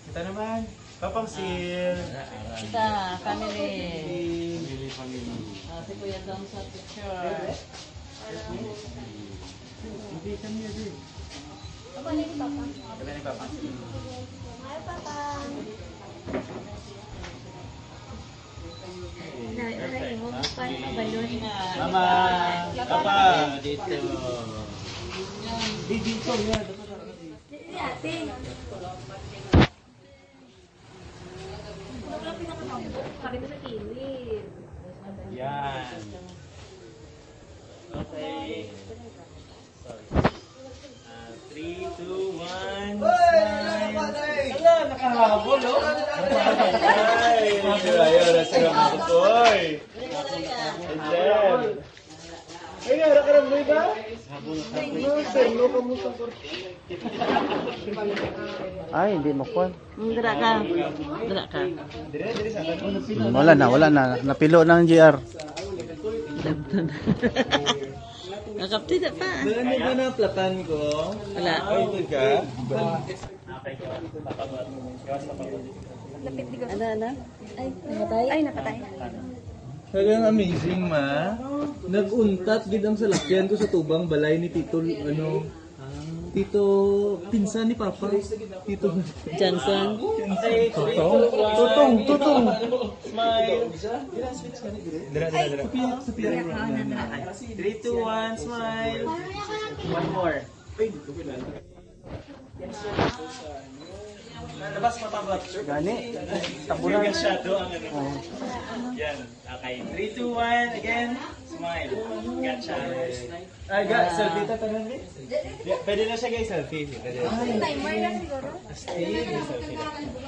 Kita naman. Papangsil. Kita, family. Family. Si Kuya Dong sa picture. Hindi kami din. Apa ni Papa? Kami ni Papa. Hai Papa. Nah, mo pa balon na. Mama, Papa, dito. Dito yan. Ini ate. Wala pinakatambo. Kami na sa kilid. Yan. Okay. Sorry. 3, 2, 1. Wala, nakahabol, oh. Ay, ayun, nasa mga kutoy. Ay, harap ka ng buhay ba? Ay, hindi makuha. Dira ka. Dira ka. Wala na. Napilo ng GR. Nakapti na pa. Ano ba na platan ko? Wala. Ito ka? Ano? Ay, napatay. Ay, napatay. Talagang amazing, ma. Nag-untat gid ang salakyan ko sa tubang balay ni Tito, Tito, pinsan ni Papa. Tito Johnson. Tutong. Smile. Dira. Sa piyak. 3, 2, 1, smile. One more. Labas matabot. Gani. Tabunan masyado ang ano. Yan. Okay. 3, 2, 1. Again. Smile. Gotcha. Ay, selfie ta tanan ni. Pwede na siya guys, selfie. Timer na siguro. Selfie.